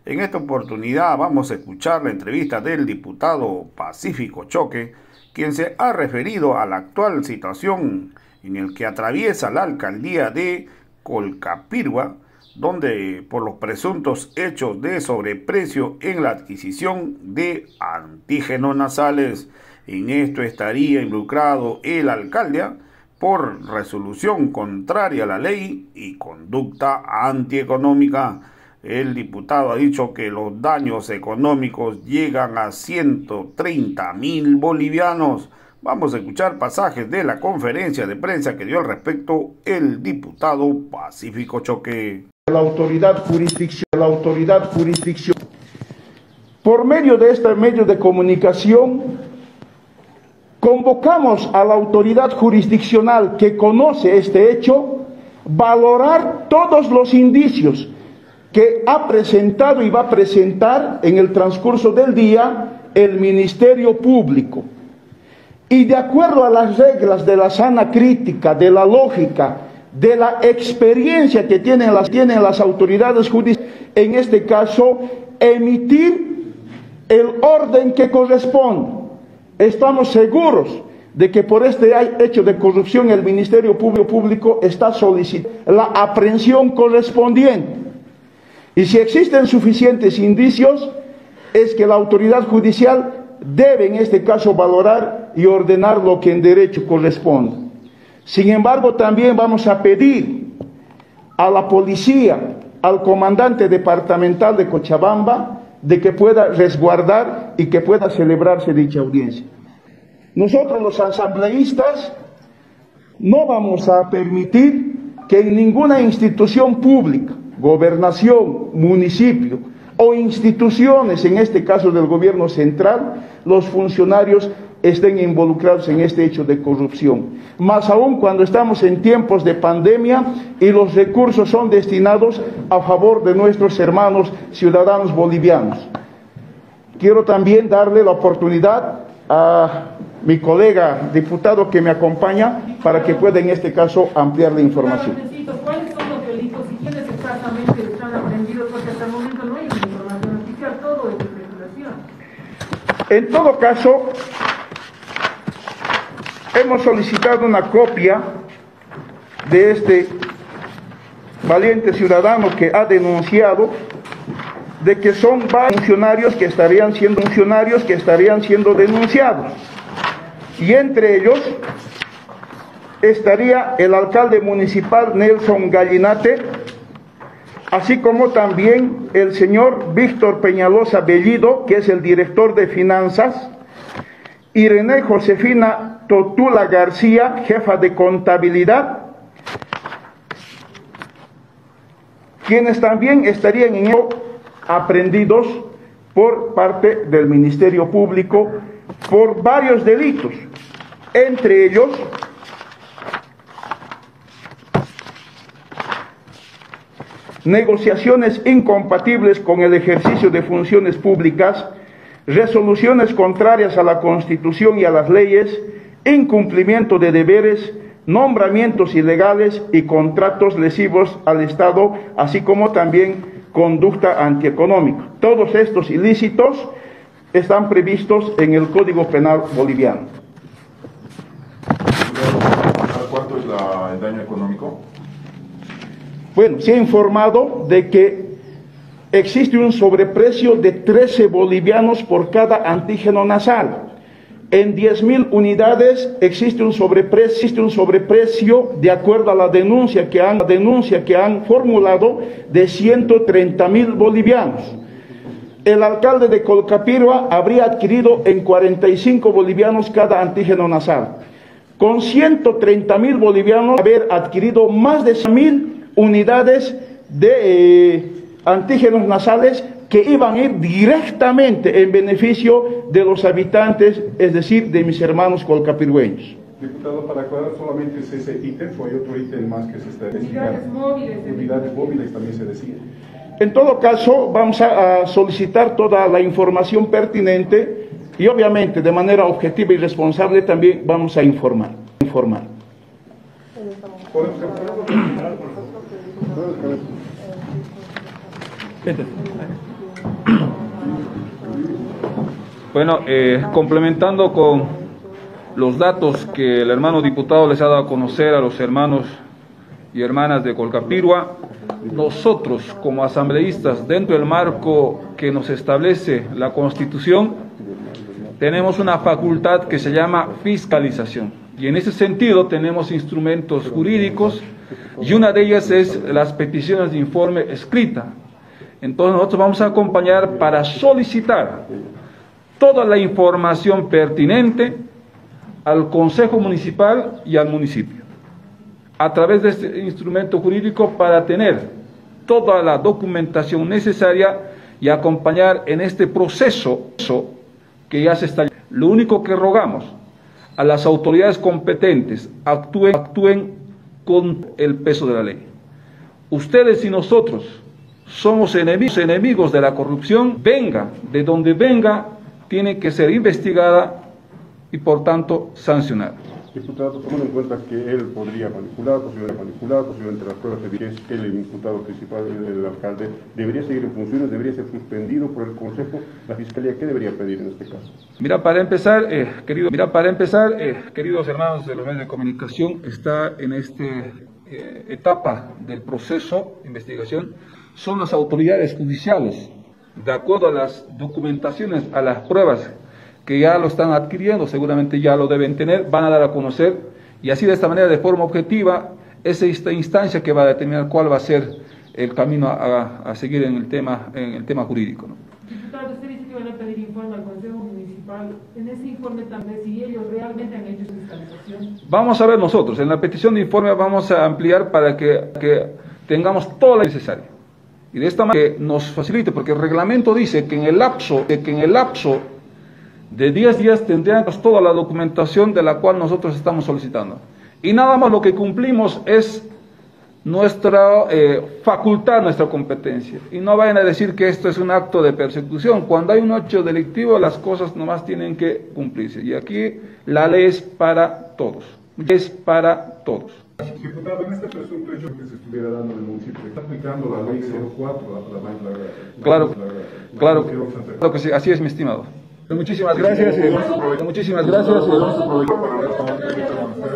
En esta oportunidad vamos a escuchar la entrevista del diputado Pacífico Choque, quien se ha referido a la actual situación en la que atraviesa la alcaldía de Colcapirgua, donde por los presuntos hechos de sobreprecio en la adquisición de antígenos nasales. En esto estaría involucrado el alcalde por resolución contraria a la ley y conducta antieconómica. El diputado ha dicho que los daños económicos llegan a 130.000 bolivianos. Vamos a escuchar pasajes de la conferencia de prensa que dio al respecto el diputado Pacífico Choque. La autoridad jurisdiccional. Por medio de este medio de comunicación, convocamos a la autoridad jurisdiccional que conoce este hecho, valorar todos los indicios que ha presentado y va a presentar en el transcurso del día el Ministerio Público. Y de acuerdo a las reglas de la sana crítica, de la lógica, de la experiencia que tienen las autoridades judiciales, en este caso, emitir el orden que corresponde. Estamos seguros de que por este hecho de corrupción el Ministerio Público está solicitando la aprehensión correspondiente. Y si existen suficientes indicios, es que la autoridad judicial debe en este caso valorar y ordenar lo que en derecho corresponde. Sin embargo, también vamos a pedir a la policía, al comandante departamental de Cochabamba, de que pueda resguardar y que pueda celebrarse dicha audiencia. Nosotros los asambleístas no vamos a permitir que en ninguna institución pública, gobernación, municipio o instituciones, en este caso del gobierno central, los funcionarios estén involucrados en este hecho de corrupción. Más aún cuando estamos en tiempos de pandemia y los recursos son destinados a favor de nuestros hermanos ciudadanos bolivianos. Quiero también darle la oportunidad a mi colega diputado que me acompaña para que pueda en este caso ampliar la información. ¿Cuáles son los delitos y quiénes exactamente están aprendidos? Porque hasta el momento no hay información oficial, todo es especulación. En todo caso, hemos solicitado una copia de este valiente ciudadano que ha denunciado de que son varios funcionarios que estarían siendo denunciados. Y entre ellos estaría el alcalde municipal Nelson Gallinate, así como también el señor Víctor Peñalosa Bellido, que es el director de finanzas, y René Josefina Totula García, jefa de contabilidad, quienes también estarían en ello aprehendidos por parte del Ministerio Público por varios delitos, entre ellos negociaciones incompatibles con el ejercicio de funciones públicas, resoluciones contrarias a la Constitución y a las leyes, incumplimiento de deberes, nombramientos ilegales y contratos lesivos al Estado, así como también conducta antieconómica. Todos estos ilícitos están previstos en el Código Penal boliviano. ¿Cuánto es el daño económico? Bueno, se ha informado de que existe un sobreprecio de 13 bolivianos por cada antígeno nasal. En 10.000 unidades existe un sobreprecio de acuerdo a la denuncia que han formulado de 130.000 bolivianos. El alcalde de Colcapirgua habría adquirido en 45 bolivianos cada antígeno nasal. Con 130.000 bolivianos haber adquirido más de 100.000 unidades de antígenos nasales que iban a ir directamente en beneficio de los habitantes, es decir, de mis hermanos colcapirgüeños. Diputado, para aclarar, solamente es ese ítem o hay otro ítem más que se está investigando. Unidades móviles también se decía. En todo caso, vamos a solicitar toda la información pertinente y obviamente de manera objetiva y responsable también vamos a informar. Bueno, complementando con los datos que el hermano diputado les ha dado a conocer a los hermanos y hermanas de Colcapirua, nosotros como asambleístas, dentro del marco que nos establece la Constitución, tenemos una facultad que se llama fiscalización. Y en ese sentido tenemos instrumentos jurídicos y una de ellas es las peticiones de informe escrita. Entonces nosotros vamos a acompañar para solicitar toda la información pertinente al Consejo Municipal y al municipio, a través de este instrumento jurídico para tener toda la documentación necesaria y acompañar en este proceso que ya se está. Lo único que rogamos a las autoridades competentes, actúen con el peso de la ley. Ustedes y nosotros somos enemigos de la corrupción, venga de donde venga, tiene que ser investigada y por tanto sancionada. Diputado, tomando en cuenta que él podría manipular, posiblemente las pruebas que es él el imputado principal, el alcalde, ¿debería seguir en funciones, debería ser suspendido por el Consejo? ¿La Fiscalía qué debería pedir en este caso? Mira, para empezar, queridos hermanos de los medios de comunicación, está en esta etapa del proceso de investigación, son las autoridades judiciales, de acuerdo a las documentaciones, a las pruebas que ya lo están adquiriendo, seguramente ya lo deben tener, van a dar a conocer, y así de esta manera, de forma objetiva, es esta instancia que va a determinar cuál va a ser el camino a seguir en el tema jurídico, ¿no? Diputado, usted dice que van a pedir informe al Consejo Municipal. En ese informe también, si ellos realmente han hecho fiscalización. Vamos a ver nosotros, en la petición de informe vamos a ampliar para que tengamos todo lo necesario. Y de esta manera que nos facilite, porque el reglamento dice que en el lapso de 10 días tendríamos toda la documentación de la cual nosotros estamos solicitando. Y nada más lo que cumplimos es nuestra facultad, nuestra competencia. Y no vayan a decir que esto es un acto de persecución. Cuando hay un hecho delictivo, las cosas nomás tienen que cumplirse. Y aquí la ley es para todos. Es para todos. Diputado, en este presunto hecho que se estuviera dando en el municipio, ¿está aplicando la ley 04, Claro que sí, así es, mi estimado. Muchísimas gracias.